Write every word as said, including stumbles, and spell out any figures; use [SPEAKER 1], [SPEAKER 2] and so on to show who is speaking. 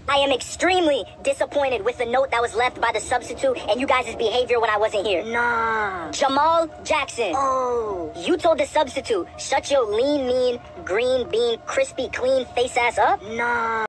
[SPEAKER 1] I am extremely disappointed with the note that was left by the substitute and you guys' behavior when I wasn't here.
[SPEAKER 2] Nah.
[SPEAKER 1] Jamal Jackson.
[SPEAKER 2] Oh.
[SPEAKER 1] You told the substitute, shut your lean, mean, green bean, crispy, clean face ass up?
[SPEAKER 2] Nah.